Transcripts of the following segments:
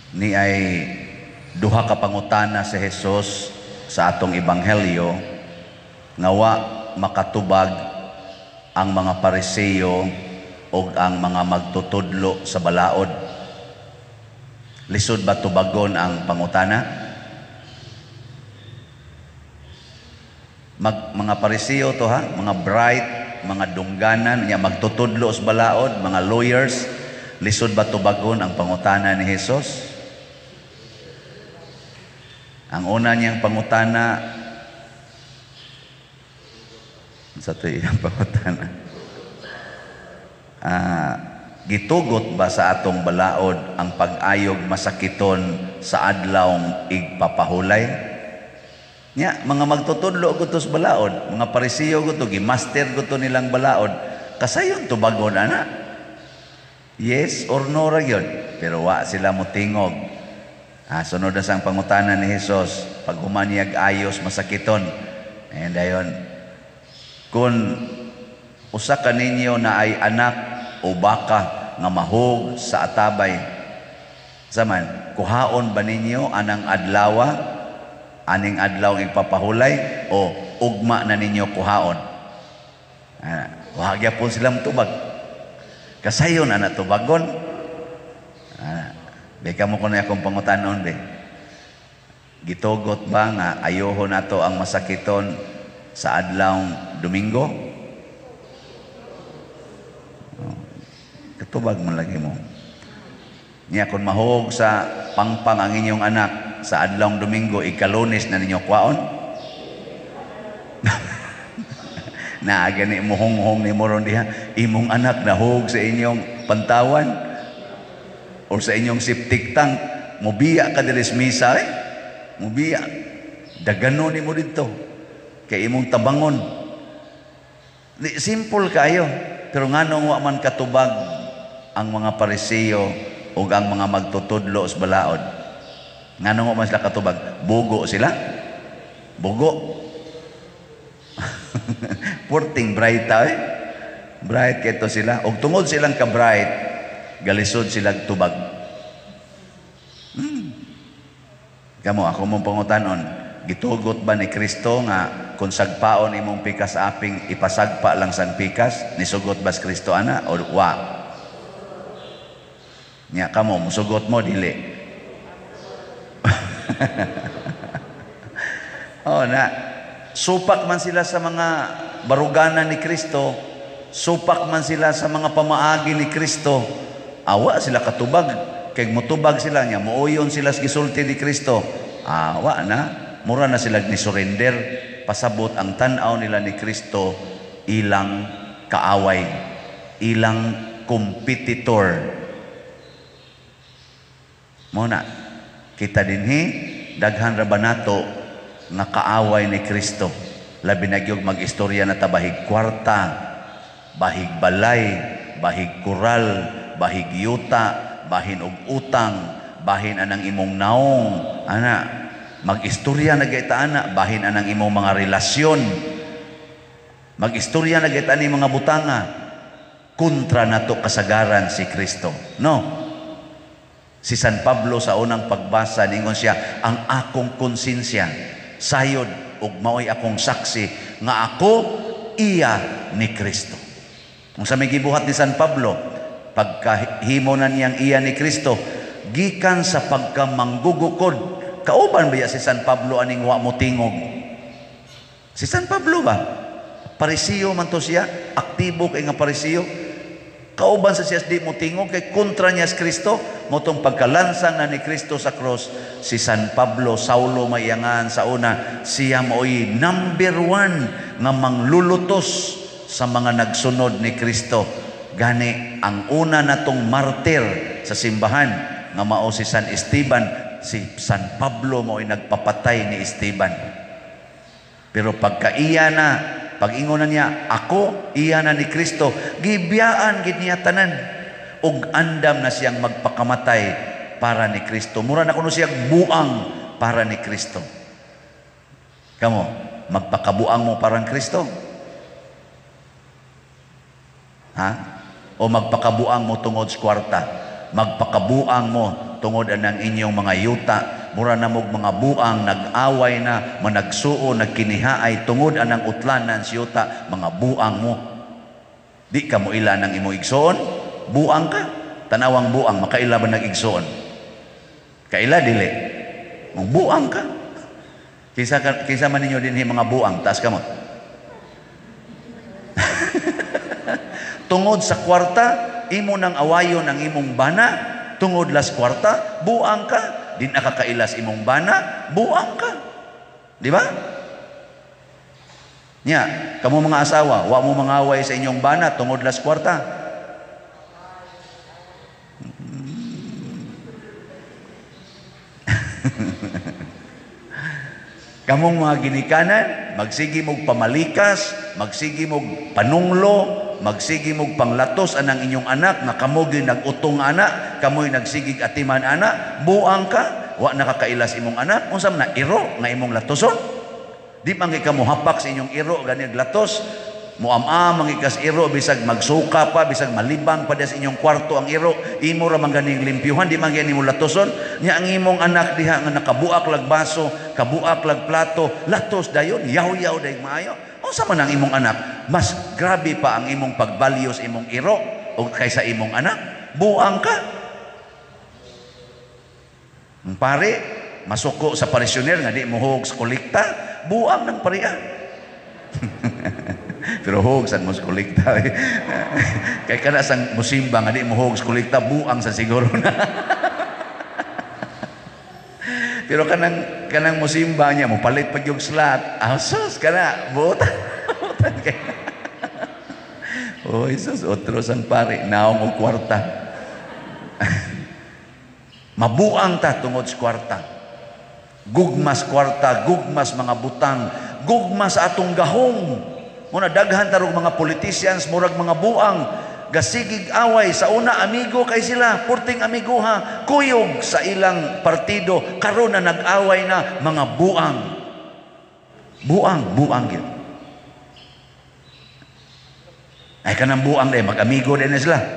ni ay duha ka pangutana si Jesus sa atong ebanghelyo nga wa makatubag ang mga Pariseo o ang mga magtutudlo sa balaod. Lisod ba tubagon ang pangutana? Mga Pariseo to ha, mga bright, mga dungganan, nga magtutudlo sa balaod, mga lawyers. Lisod ba tubagon ang pangutana ni Jesus? Ang una niyang pangutana, sa ito yung pangutana, gitugot ba sa atong balaod ang pag-ayog masakiton sa adlawng igpapahulay? Nya, mga magtutudlo ko to sa balaod, mga Pariseo ko to, gimaster ko to nilang balaod, kasayon tubagon ana? Yes or no ra yun? Pero wa sila motingog. Sunod na sang pangutana ni Jesus, pag humaniag ayos masakiton. And ayon, kung usa ka ninyo na ay anak o baka nga mahog sa atabay, zaman, kuhaon ba ninyo anang adlawa, aning adlaw ipapahulay, o ugma na ninyo kuhaon? Wahagya po silang tubag. Kasayon ana tubagon. Beka mo ko na akong pangutanon be. Gitugot ba nga ayoho nato ang masakiton sa adlawng Domingo? Katubag man lagi mo. Niya kung mahog sa pangpang ang inyong anak sa adlawng Domingo, ikalunes na ninyo kwaon? Na gani mo hong ni moron diha, imong anak nahog sa inyong pantawan o sa inyong septic tank, mubiya ka diris misa mubiya, dagano ni mo dito kay imong tabangon. Simple kayo, pero nganong wa man katubag ang mga Pariseo o ang mga magtutudlo sa balaod? Nganong wa man sila katubag? Bugo sila? Bugo. Porting bright bright keto sila, og tungod silang ka bright, galisod sila tubag. Kamo ako mong pangutanon, gitugot ba ni Kristo nga kung sagpaon imong pikas aping ipasagpa lang sang pikas, nisugot ba si Kristo ana o wa? Nya kamo musugot mo dili. Na supak man sila sa mga baruganan ni Kristo, supak man sila sa mga pamaagi ni Kristo, awa sila katubag, kay mutubag sila niya, muuyon sila sa gisulti ni Kristo, awa na, mura na sila ni surrender, pasabot ang tanaw nila ni Kristo, ilang kaaway, ilang competitor. Muna, kita dinhi, daghan ra ba nato nga kaaway ni Kristo, labi na gyud mag-istorya na ta bahig kwarta, bahig balay, bahig kural, bahig yuta, bahin og utang, bahin anang imong naong, ana, mag-istorya na gayta ana, bahin anang imong mga relasyon, mag-istorya na gayta ni mga butanga, kontra nato kasagaran si Kristo. No? Si San Pablo sa unang pagbasa, ningon siya, ang akong konsensya, sayod, ug mao'y akong saksi, nga ako, iya ni Kristo. Kung sa may gibuhat ni San Pablo, pagkahimo na niyang iya ni Kristo, gikan sa pagkamanggugukod, kauban ba si San Pablo aning wa mo tingog? Si San Pablo ba? Pariseo man to siya, aktibo kay nga Pariseo. Kauban sa siya di mo tingog, kay kontra niya sa Kristo, motong pagkalansang na ni Kristo sa cross, si San Pablo, Saulo maiyangan sa una, siya mo'y number 1 nga manglulutos sa mga nagsunod ni Kristo. Gani ang una natong martir sa simbahan nga mao si San Esteban, si San Pablo mo'y nagpapatay ni Esteban. Pero pagkaiya na, pag-ingon na niya, ako, iya na ni Kristo, gibiyaan gid niya tanan, ug andam na siyang magpakamatay para ni Kristo. Mura na kuno siyang buang para ni Kristo. Kamo, magpakabuang mo parang Kristo? Ha? O magpakabuang mo tungod sa kwarta? Magpakabuang mo tungod anang inyong mga yuta, mura na mog mga buang, nag-away na, managsuo, nagkinihaay, tungod anang utlanan si yuta, mga buang mo. Di ka mo ila ng imo igsoon, buang ka. Tanawang buang, makaila ba nag-igsoon? Kaila dili. Mong buang ka. Kisa man ninyo din mga buang, taas ka mo. Tungod sa kwarta, imo nang awayon ang imong bana, tungod las kwarta, buang ka. Di nakakailas imong bana, buang ka. Di ba? Nya, kamo mga asawa, wa mo mangaway sa inyong bana tungod las kwarta. Kamong mga ginikanan, magsigi mog pamalikas, magsigi mog panunglo, magsigi mog panglatos anang inyong anak, na kamoy nag-utong anak, kamoy nagsigig atiman anak, buang ka, wa nakakailas imong anak, unsam na iro nga imong latoson. Di man kay kamo hapak sa inyong iro gani latos, muam-am mangikas iro bisag magsuka pa, bisag malibang pa sa inyong kwarto ang iro, imo ra man ganing limpyuhan, di man gani mo latoson. Nya ang imong anak diha nga nakabuak lag baso, kabuak lag plato, latos dayon, yaw-yaw day maayo. Unsa man ang imong anak? Mas grabe pa ang imong pagbalyos imong iro o kaysa imong anak. Buang ka. Ang pare, masuko sa parisyoner nga di muhog sa kolekta, buang ng pariya. Pero hog sa muskolekta. Kay kana sang musimba nga di muhog sa kolekta, buang sa siguro na. Pero kanang musimba niya mo palit pag yung slot. Asos kana butan kay. Oh, Jesus, otro sang pare, naong og kwarta. Mabuang ta tungod sa kwarta. Gugmas kwarta, gugmas mga butang, gugmas atong gahong. Muna daghan tarong mga politicians, murag mga buang, gasigig away sa una amigo kay sila, purting amiguha, kuyog sa ilang partido, karon na nag-away na mga buang. Buang yun. Ay kanang buang din, mag-amigo din na sila.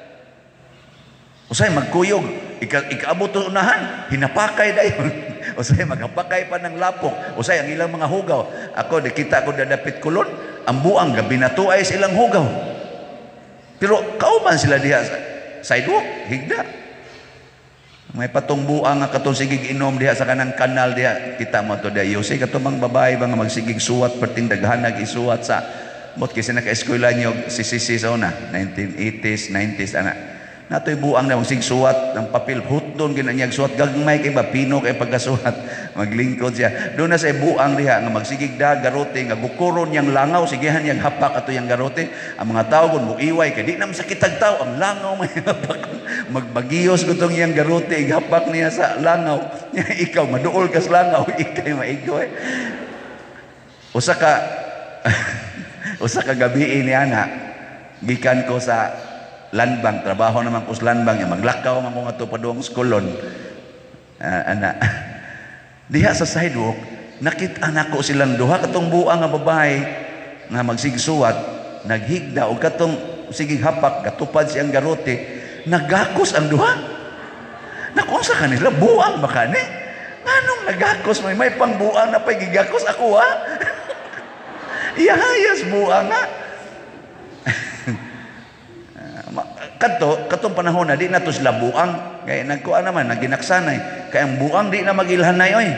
Usay magkuyog, ikaabot to unahan, hinapakay dayon. Usay maghapakay pa ng lapok, usay ang ilang mga hugaw. Ako nakita ko dadapit kulon, ang buang gabi na tuay sa ilang hugaw. Pero kauban sila diha sa sidewalk, higda. May patong buang nga katong sigig inom diha sa kanang kanal diha, kita mo to diha. Yosey katong mga babae ba nga magsigig suwat perting daghan nag-isuwat sa mot kasi naka-eskwela niyo si sa una, 1980s, 90s ana. Natoy buang na magsig suwat ng papel hutdon ginanyag suwat gagmay kay bapino kay pagkasuwat maglingkod siya doon na sa buang diha nga magsigig da garote nga gukuron yang langaw sigihan yang hapak ato yang garote ang mga tao kun muiway kay di na masakitag tao ang langaw may hapak magbagiyos gutong yang garote ighapak niya sa langaw ikaw maduol kas langaw ikay maigoy usa ka gabi ini ana gikan ko sa landbang, trabaho naman ko sa landbang, maglakaw man ko nga ito paduang skolon. Diha sa sidewalk, nakita na ko silang duha, katong buang nga babae, nga magsigsuwat, naghigda, o katong sigig hapak, katupad siyang garote, nagakos ang duha. Naku, sa kanila, buang ba ka ni? Anong nagakos? May pangbuang na pa'y gigakos ako, ha? Iyahayas buang, ha? Katong panahon na di na to sila buang kaya nagkuan naman naginaksanay kaya ang buang di na magilhanay oy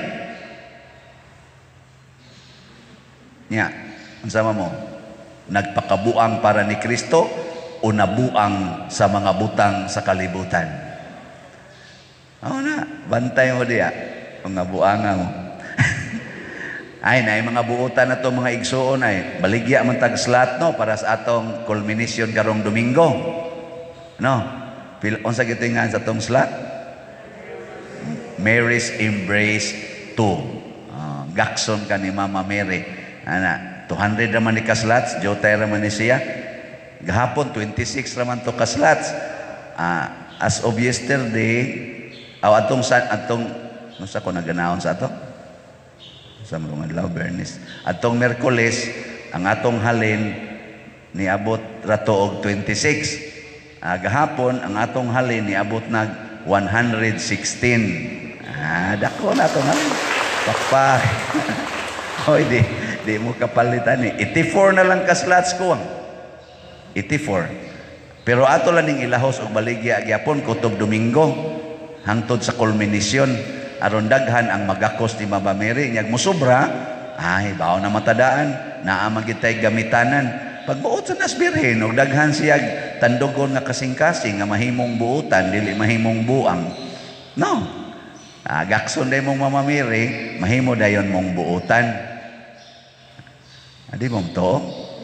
nya unsama mo nagpakabuang para ni Kristo o nabuang sa mga butang sa kalibutan. Na bantay mo diya kung nabuanga mo. Ay na mga buutan na to mga igsuon ay baligya man tag slot no para sa atong culmination karong Domingo. No, unsa gitingan sa tong slot? Mary's Embrace 2. Gakson ka ni Mama Mary. Ana, 200 raman ni ka-slots, jotay raman ni siya. Gahapon 26 raman to ka-slots. As of yesterday, atong nusa ko naganahon sa ato? Sa mga adlaw Bernice. Atong Miyerkules, ang atong halin niabot rato og 26. Gahapon ang atong halin niabot nag 116. Dako na ito nga. Pakpak. Hoy, di mo kapalitan eh. 84 na lang ka slots ko. 84. Pero ato lang ning ilahos og baligya gyapon kutob Domingo hangtod sa kulminasyon aron daghan ang magakos ni Mama Mary nyag mosobra ay bawo na matadaan naa magitay gamitanan pagbuot sa nasbirhen og daghan siya tandugon nga kasing-kasing nga mahimong buutan dili mahimong buang no gakson day mong Mama Mary mahimo dayon mong buutan adi mong to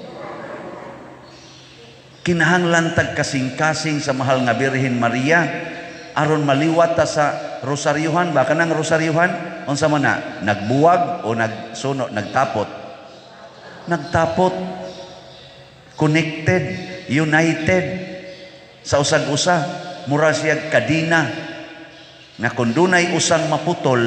kinahanglan tag kasing-kasing sa mahal nga Birhen Maria aron maliwat ta sa rosaryuhan ba kanang rosaryuhan unsa man na nagbuwag o nagsuno nagtapot connected united sa usag-usa mura siya kadina nga kun dunay usang maputol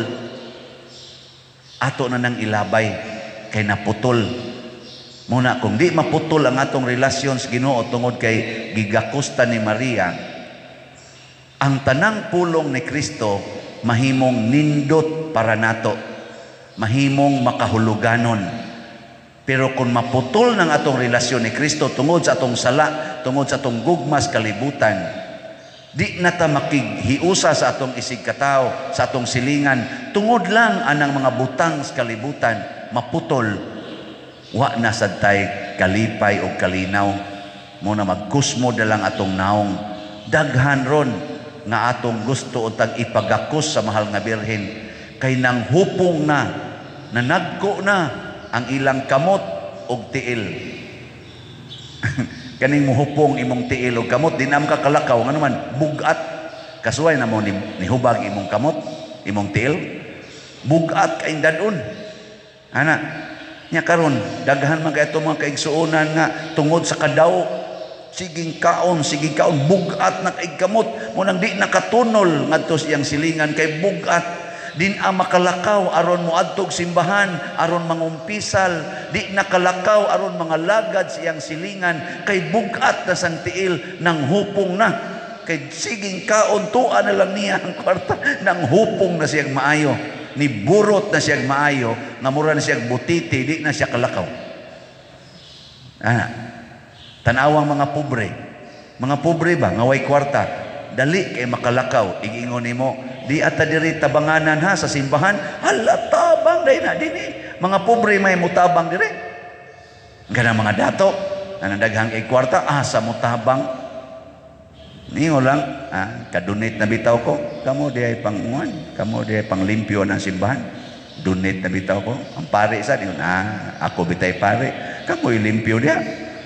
ato na nang ilabay kay naputol muna kung di maputol ang atong relasyon sa Ginoo tungod kay gigakusta ni Maria ang tanang pulong ni Kristo mahimong nindot para nato mahimong makahuluganon pero kung maputol ng atong relasyon ni Kristo tungod sa atong sala tungod sa atong gugmas kalibutan di na ta makighiusa sa atong isig katao sa atong silingan tungod lang anang mga butang sa kalibutan maputol wa na sadtay kalipay o kalinaw muna magkusmo dalang atong naong daghan ron nga atong gusto utang ipagakos sa mahal nga Birhen kay nang hupong na nanagko na ang ilang kamot og tiil kaning muhupong imong tiil og kamot di na kakalakaw nga naman bugat kasuway na mo ni hubag imong kamot imong tiil bugat kay dadon ana nya karon daghan man kay ato mga kaigsuonan nga tungod sa kadaw siging kaon bugat na kay kamot mo nang di nakatunol ngadto siyang silingan kay bugat din makalakaw aron moadtog simbahan aron mangumpisal di nakalakaw aron mga lagad siyang silingan kay bugat na sang tiil nang hupong na kay siging kaon tuan na lang niya ang kwarta nang hupong na siyang maayo ni burot na siyang maayo nga mura na siyang butiti di na siya kalakaw tanawang mga pobre ba nga way kwarta dali kay makalakaw igingon nimo di ata diri tabanganan ha sa simbahan hala tabang day na dinhi mga pobre may mutabang diri ganang mga dato ana daghang kay kwarta asa mutabang ningo lang ka-donate na bitaw ko kamo di ay panguan kamo di ay panglimpyo ng simbahan donate na bitaw ko ang pare sa diyon ako bitay pare kamo ilimpyo dia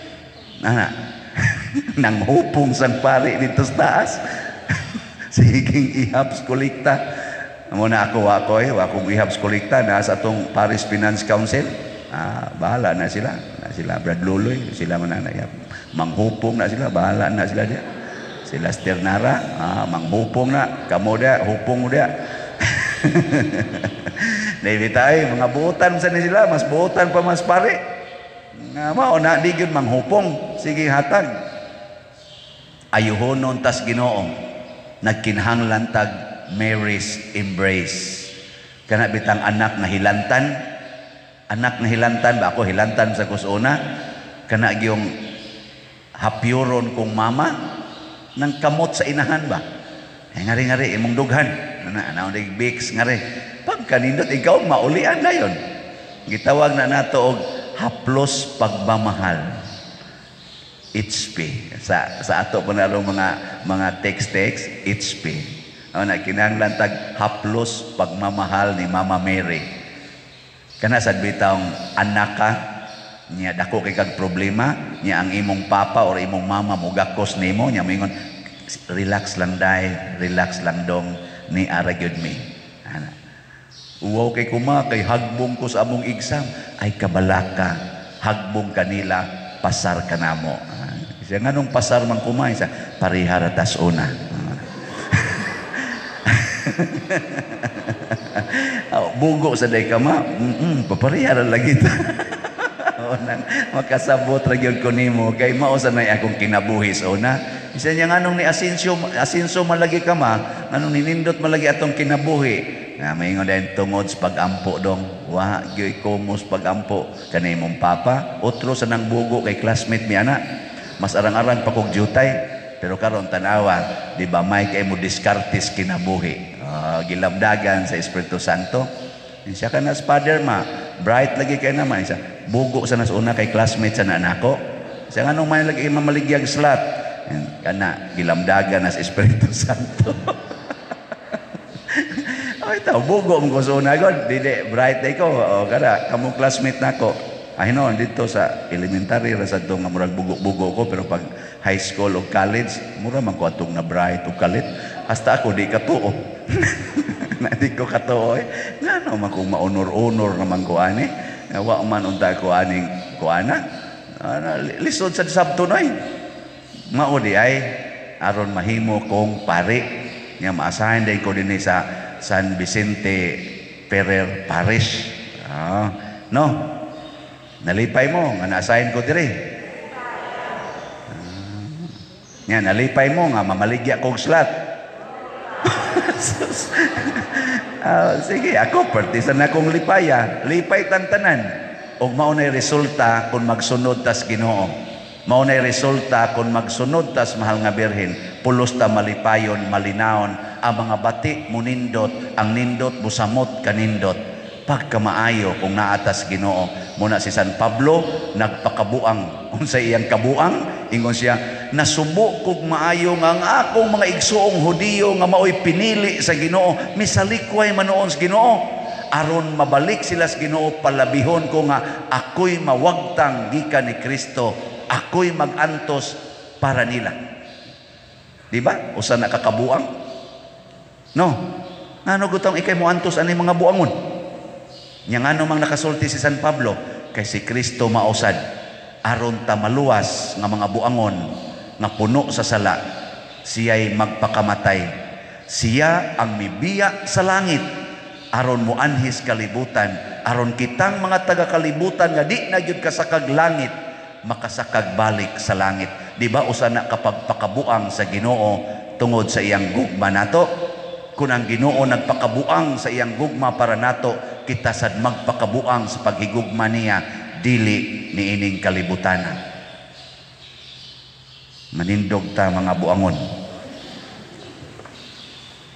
nang hupong sang pare dito sa taas siging ihabs kolekta muna ako akong ihabs kolekta na sa atong Paris Finance Council bahala na sila Brad Luloy sila mananayap manghupong na sila bahala na sila dia sila Sternara manghupong na kamo dia hupong mo dia David mga buutan sa ni sila mas buutan pa mas pare nga mao na di gyud manghupong sige hatag ayuhonon tas Ginoo nagkinahanglan tag Mary's embrace kana bitang anak na hilantan ba ako hilantan sa kusuna kana gyung hapyuron kong mama nang kamot sa inahan ba ngari imong dughan na bix ngari pag kanindot ikaw maulian na yon gitawag na nato og haplos pagmamahal HP sa ato panarong mga text HP na kinahanglan tag haplos pagmamahal ni Mama Mary kana sad bitawng anak ka niya dako kay kag problema niya ang imong papa or imong mama mo gakos nimo niya mingon relax lang dong ni ara gyud mi uwaw kay kuma kay hagbong ko sa among exam ay kabalaka hagbong kanila pasar kanamo siya nganong pasar man kumay sa pariharatas una bugo sa day kama papariharan lagi ta nang makasabot ra gyud ko nimo kay mao sa nay akong kinabuhi una Isa niya nganong ni Asinso malagi ka ma, nganong ninindot malagi atong kinabuhi. Nga maingon din tungod sa pagampo dong. Wa gyoy komos pagampo kanay mong papa, otro sa nang bugo kay classmate mi ana. Mas arang-arang pa kog jutay. Pero karon tanawa, di ba may kay mo diskartis kinabuhi. Gilabdagan sa Espiritu Santo. Siya ka nas father ma, bright lagi kay naman siya. Bugo sa nas una kay classmate sa nanako. Siya nganong may lagi mamaligyag slat. Kana gilamdagan nas Espiritu Santo. Ay taw bugo mo ko sa una god, dili bright day ko. O kada kamo classmate nako. Ay no, dito sa elementary ra sa nga murag bugo-bugo ko, pero pag high school o college, mura man ko atong na bright o kalit. Hasta ako di katuo. Na di ko katuo eh. Ngano man kung maunor-unor naman ko ani. Wa man unta ko aning ko ana. Lisod sa sabtunoy. Mao di ay aron mahimo kong pari nga maasahan day ko dinhi sa San Vicente Ferrer Parish. No. Nalipay mo nga naasahin ko diri. Nga nalipay mo nga mamaligya kog slat. Sige, ako partisan akong lipaya. Lipay tantanan. Og mao nay resulta kung magsunod tas Ginoo. Mao nay resulta kung magsunod tas mahal nga birhen. Pulos ta malipayon, malinaon ang mga bati munindot, ang nindot busamot kanindot. Pagkamaayo kung naatas Ginoo. Muna si San Pablo nagpakabuang. Unsa iyang kabuang? Ingon siya, nasubo kog maayo nga ang akong mga igsuong Hudiyo nga maoy pinili sa Ginoo, misalikway manoon sa Ginoo. Aron mabalik sila sa Ginoo, palabihon ko nga ako'y mawagtang gikan ni Kristo. Ako'y magantos para nila. Di ba? Usa na kakabuang? No. Ano gutong ikay mo antos ani mga buangon? Nya ngano mang nakasulti si San Pablo kay si Kristo mausad aron ta maluwas nga mga buangon nga puno sa sala, siya'y magpakamatay. Siya ang mibiya sa langit aron moanhis kalibutan, aron kitang mga taga-kalibutan nga di na gyud kasakag langit makasakag balik sa langit. Di ba usa na kapag pakabuang sa Ginoo tungod sa iyang gugma nato? Kung ang Ginoo nagpakabuang sa iyang gugma para nato, kita sad magpakabuang sa paghigugma niya dili niining kalibutan. Manindog ta mga buangon.